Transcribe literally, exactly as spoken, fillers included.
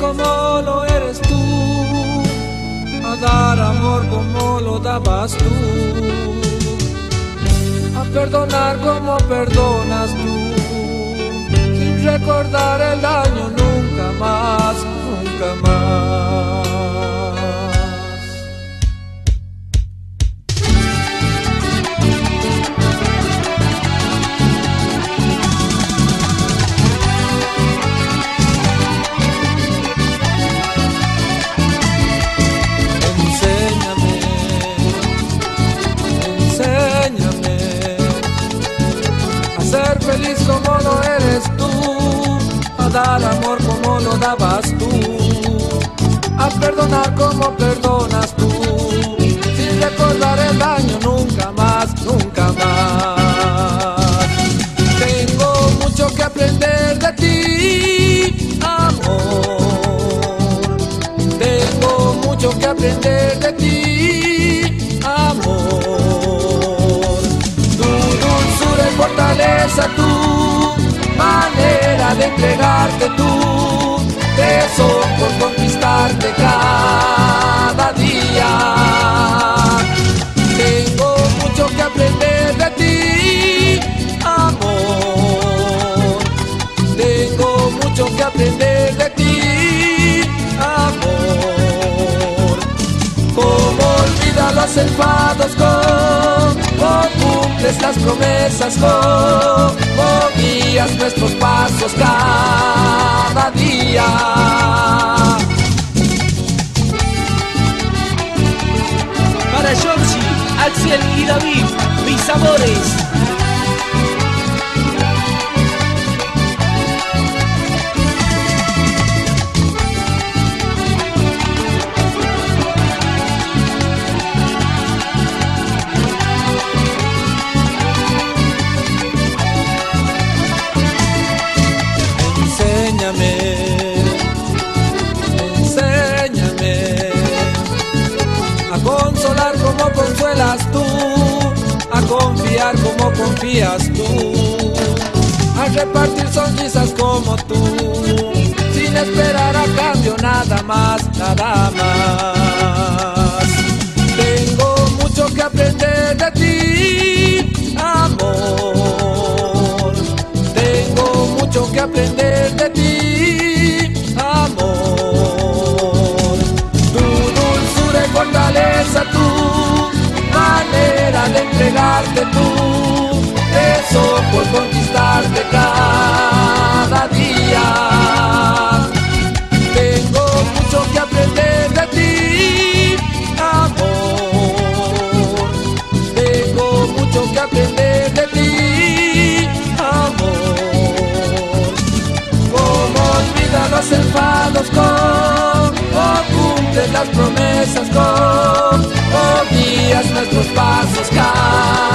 como lo eres tú, a dar amor como lo dabas tú, a perdonar como perdonas tú, sin recordar el daño nunca más, nunca más. Ser feliz como lo eres tú, a dar amor como lo dabas tú, a perdonar como perdonas tú, sin recordar el daño nunca más, nunca más. Tengo mucho que aprender de ti, amor. Tengo mucho que aprender de ti, amor. Fortaleza tu manera de entregarte tú, eso por conquistarte cada día. Tengo mucho que aprender de ti, amor. Tengo mucho que aprender de ti, amor. Cómo olvidar los enfados, cómo cumples las promesas, cómo guías nuestros pasos cada día. Para Georgie, Axel y David, mis amores. Enséñame, enséñame a consolar como consuelas tú, a confiar como confías tú, a repartir sonrisas como tú, sin esperar a cambio nada más, nada más. Tengo mucho que aprender de ti, amor. Tengo mucho que aprender de ti, amor. Tu dulzura y fortaleza, tu manera de entregarte tú, eso por conquistarte cada día. Tengo mucho que aprender de ti, amor. Tengo mucho que aprender de ti, amor. Cómo olvidar los enfados, cómo cumples las promesas, cómo guías nuestros pasos cada